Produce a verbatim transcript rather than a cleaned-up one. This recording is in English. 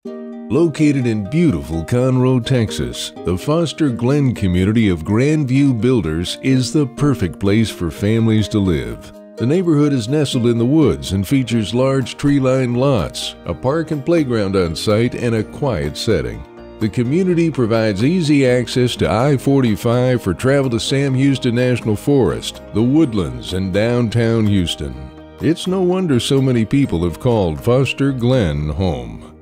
Located in beautiful Conroe, Texas, the Foster Glen community of Grandview Builders is the perfect place for families to live. The neighborhood is nestled in the woods and features large tree-lined lots, a park and playground on site, and a quiet setting. The community provides easy access to I forty-five for travel to Sam Houston National Forest, the Woodlands, and downtown Houston. It's no wonder so many people have called Foster Glen home.